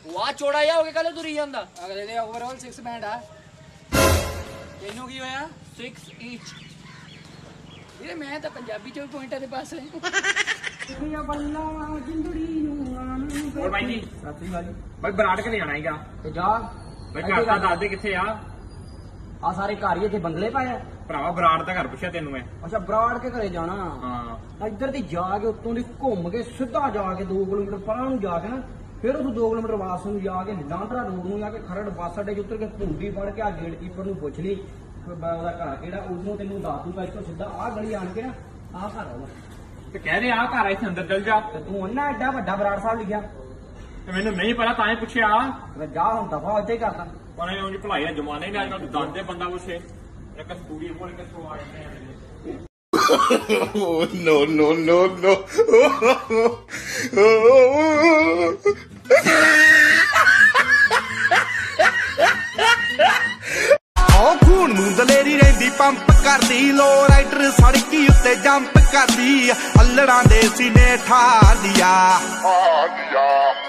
ਵਾਹ ਚੋੜਾ ਜਾ ਹੋ ਕੇ ਕੱਲ ਤੁਰੀ ਜਾਂਦਾ। ਅਗਲੇ ਦੇ ਓਵਰਆਲ 6 ਬੈਂਡ ਆ। ਤੈਨੂੰ ਕੀ ਹੋਇਆ? 6 ਇੰਚ ਵੀਰੇ ਮੈਂ ਤਾਂ ਪੰਜਾਬੀ ਚ ਵੀ ਪੁਆਇੰਟਾਂ ਦੇ ਪਾਸੇ। ਹੋਰ ਬਾਈ ਜੀ ਸਤਿ ਸ਼੍ਰੀ ਬਾਈ ਬਰਾੜ ਕੇ ਜਾਣਾ ਹੈਗਾ ਤੇ ਜਾ ਬਾਈ ਘਰ ਤਾਂ ਦੱਸ ਦੇ ਕਿੱਥੇ ਆ। ਆ ਸਾਰੇ ਘਰ ਹੀ ਇੱਥੇ ਬੰਗਲੇ ਪਾਏ ਆ। ਭਰਾਵਾ ਬਰਾੜ ਦਾ ਘਰ ਪੁੱਛਿਆ ਤੈਨੂੰ ਮੈਂ। ਅੱਛਾ ਬਰਾੜ ਕੇ ਘਰੇ ਜਾਣਾ। ਹਾਂ ਇੱਧਰ ਦੀ ਜਾ ਕੇ ਉੱਤੋਂ ਦੀ ਘੁੰਮ ਕੇ ਸਿੱਧਾ ਜਾ ਕੇ 2 ਕਿਲੋਮੀਟਰ ਪਰਾਂ ਨੂੰ ਜਾ ਕੇ ਨਾ ਫਿਰ ਉਹ 2 ਕਿਲੋਮੀਟਰ ਵਾਸ ਨੂੰ ਜਾ ਕੇ ਲਾਂਦਰਾ ਰੋਡ ਨੂੰ ਜਾ ਕੇ ਖਰੜ ਬੱਸ ਅੱਡੇ 'ਚ ਉਤਰ ਕੇ ਭੁੰਡੀ ਫੜ ਕੇ ਆ ਗੇਟ ਕੀਪਰ ਨੂੰ ਪੁੱਛ ਲਈ ਉਹਦਾ ਘਰ ਕਿਹੜਾ, ਉਦੋਂ ਤੈਨੂੰ ਦੱਸ ਦੂਗਾ ਇੱਥੋਂ ਸਿੱਧਾ ਆਹ ਗਲੀ ਆਣ ਕੇ ਨਾ ਆਹ ਘਰ ਆਉਣਾ ਤੇ ਕਹਿ ਦੇ ਆ ਘਰ ਆ ਇੱਥੇ ਅੰਦਰ ਚੱਲ ਜਾ। ਤੇ ਤੂੰ ਉਹਨਾਂ ਐਡਾ ਵੱਡਾ ਬਰਾੜ ਸਾਹਿਬ ਲਿਖਿਆ ਤੇ ਮੈਨੂੰ ਨਹੀਂ ਪਤਾ ਤਾਂ ਹੀ ਪੁੱਛਿਆ। ਤੇ ਜਾ ਹੁਣ ਦਫਾ ਉੱਥੇ ਹੀ ਕਰਦਾ। ਉਹਨੇ ਉਂਝ ਭਲਾਈ ਦਾ ਜ਼ਮਾਨਾ ਹੀ ਨਹੀਂ, ਅੱਜ ਕੱਲ੍ਹ ਦੰਦੇ ਬੰਦਾ ਪੁੱਛੇ ਇੱਕ ਸਟੂਡੀਓ ਕੋਲ ਕਿੱਥੋਂ ਆ ਜਾਂਦੇ ਆ। No, no, no, no. ਖੂਨ ਨੂੰ ਦਲੇਰੀ ਰਹਿੰਦੀ ਪੰਪ ਕਰਦੀ, ਲੋ ਰਾਈਡਰ ਸੜਕੀ ਉੱਤੇ ਜੰਪ ਕਰਦੀ, ਅਲੜਾਂ ਦੇ ਸੀਨੇ ਠਾ ਦਿਆ।